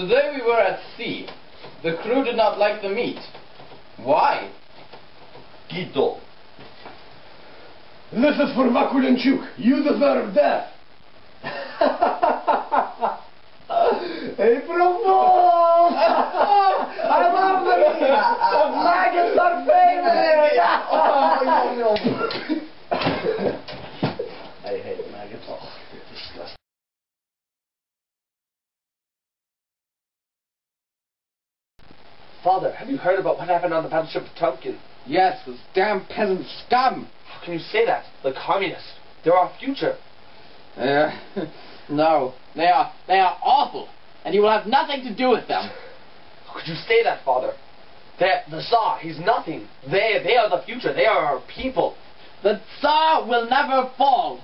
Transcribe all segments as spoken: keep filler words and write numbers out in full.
Today we were at sea. The crew did not like the meat. Why? Quito. This is for Vakulenchuk. You deserve death. Hey, promo! I love the maggots are favorite. I hate maggots. Oh, disgusting. Father, have you heard about what happened on the battleship Potemkin? Yes, those damn peasant scum. How can you say that? The communists. They're our future. Uh, no, they are, they are awful, and you will have nothing to do with them. How could you say that, Father? They're, the Tsar, he's nothing. They, they are the future. They are our people. The Tsar will never fall.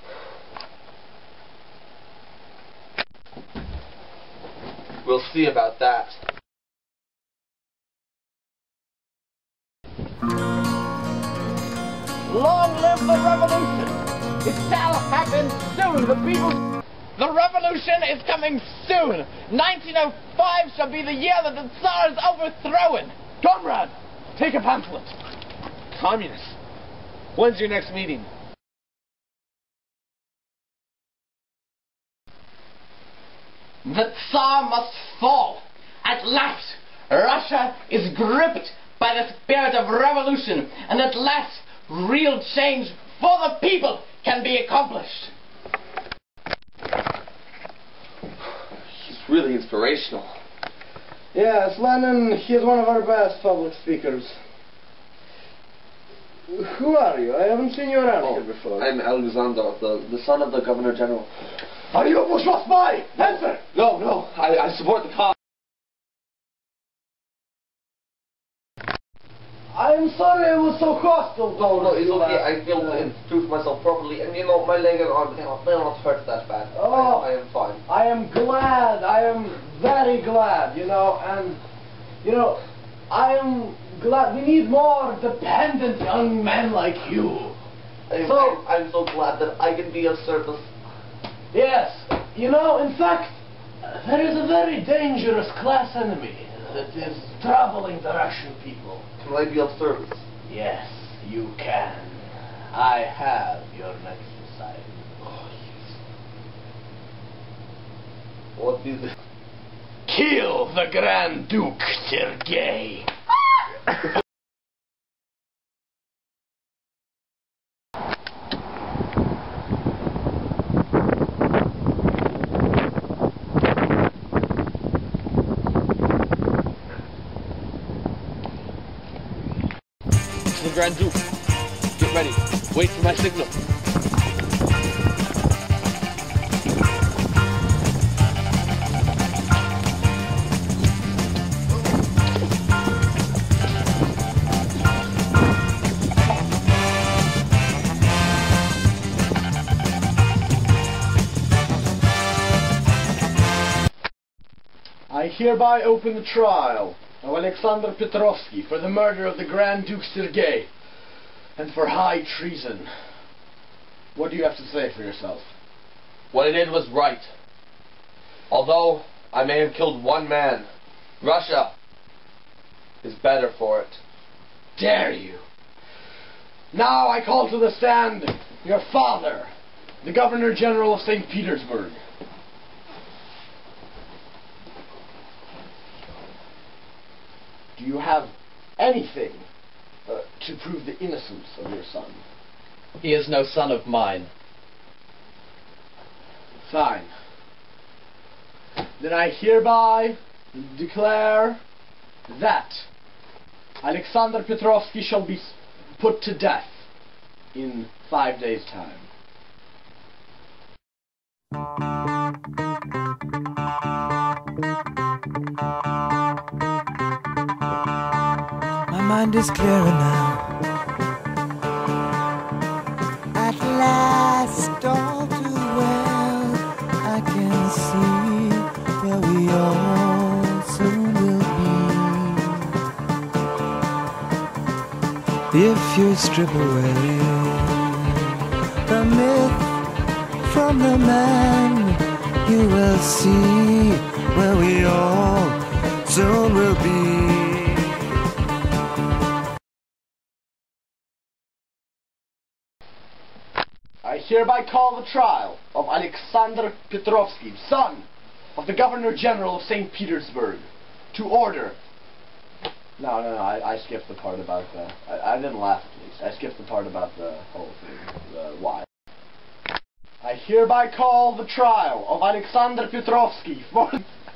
We'll see about that. Long live the revolution! It shall happen soon! The people... The revolution is coming soon! nineteen oh five shall be the year that the Tsar is overthrown! Comrade, take a pamphlet. Communists. When's your next meeting? The Tsar must fall! At last, Russia is gripped by the spirit of revolution, and at last, real change for the people can be accomplished. He's really inspirational. Yes, Lenin, he is one of our best public speakers. Who are you? I haven't seen you around Oh, here before. I'm Aleksandr, the, the son of the Governor General. Are you a bourgeois spy? Answer! No, no, I, I support the cause. I'm sorry I was so hostile. No, no, it's towards you okay. last I feel to night. introduce myself properly, and you know, my leg and arm, they're not, they're not hurt that bad. Oh. I, I am fine. I am glad, I am very glad, you know, and, you know, I am glad, we need more dependent young men like you. I'm, So- I'm, I'm so glad that I can be of service. Yes, you know, in fact, there is a very dangerous class enemy that is troubling the Russian people. Can I be of service? Yes, you can. I have your next assignment. Oh, yes. What is it? Kill the Grand Duke Sergei. The Grand Duke. Get ready. Wait for my signal. I hereby open the trial of Aleksandr Petrovsky for the murder of the Grand Duke Sergei and for high treason. What do you have to say for yourself? What I did was right. Although I may have killed one man, Russia is better for it. Dare you? Now I call to the stand your father, the Governor General of Saint Petersburg. Do you have anything uh, to prove the innocence of your son? He is no son of mine. Fine. Then I hereby declare that Aleksandr Petrovsky shall be put to death in five days' time. My mind is clearer now. At last, all too well, I can see where we all soon will be. If you strip away the myth from the man, you will see where we all soon will be. I hereby call the trial of Aleksandr Petrovsky, son of the Governor General of Saint Petersburg, to order. No, no, no, I, I skipped the part about the... I, I didn't laugh, at least. I skipped the part about the whole thing, the why. I hereby call the trial of Aleksandr Petrovsky for...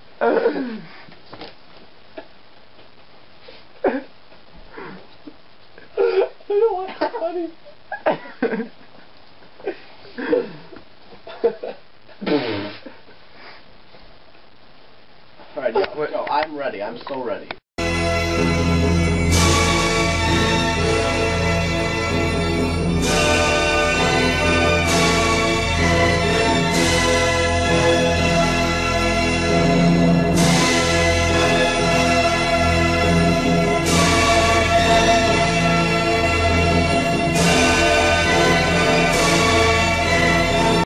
I don't want to funny. Alright, yeah, go. I'm ready. I'm so ready.